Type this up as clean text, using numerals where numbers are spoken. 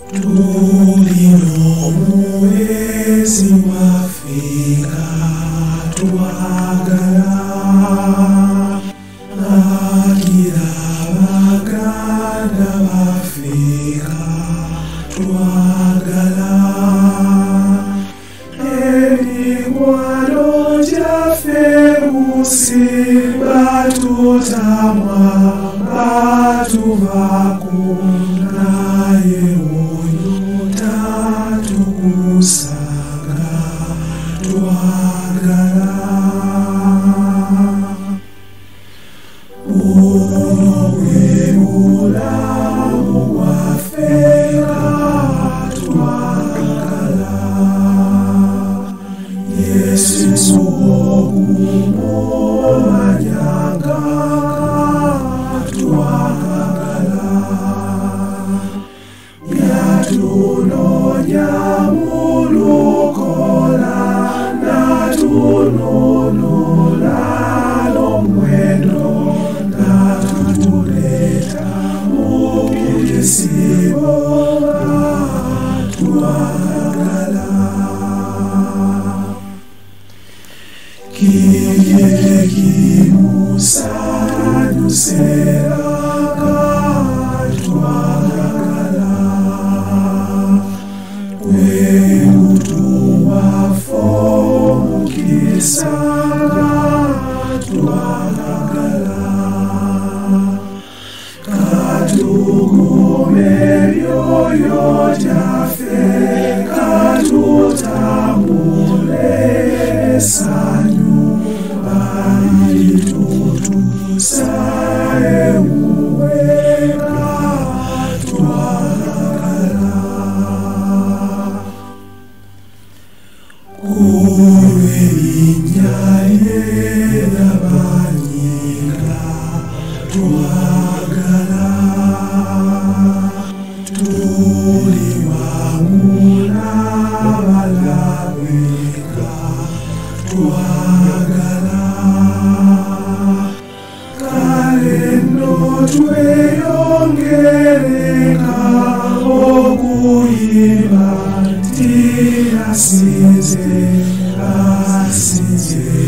Tulinomuwezi wafika twagala agira baganda bafika twagala emikwano gyaffe musiba tutamwa batuvaku naye oyo tatukusanga twagala buno bwe bulamu bwaffe twagala Yesu okumumanyanga twagala byatunonya mu lukola natunonola n'omuwendo natuleeta mu kisibo twagala kiki kimusanyusera twagala kwemutuwafo mukisa twagala katukume byoyo gyaffe katutambule esanyu alitutusa ewuweka twagala kulw'erinnya lye ly'abanyinga twagala tuli wangula balabika twagala kale nno tweyongereka okuyimba nti asinze